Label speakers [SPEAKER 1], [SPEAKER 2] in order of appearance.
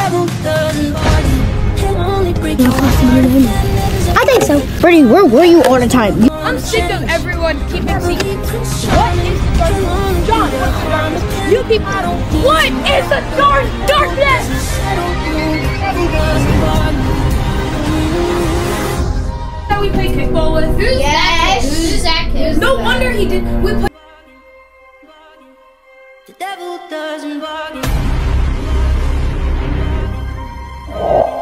[SPEAKER 1] I think so. Brittany, where were you all the time?
[SPEAKER 2] I'm sick of everyone keeping secrets. What is the darkness? John, what's the darkness? You keep. What is the darkness? That we play kickball with?
[SPEAKER 3] Yes. Who's that?
[SPEAKER 2] No wonder he did. We play.
[SPEAKER 4] The devil doesn't bargain.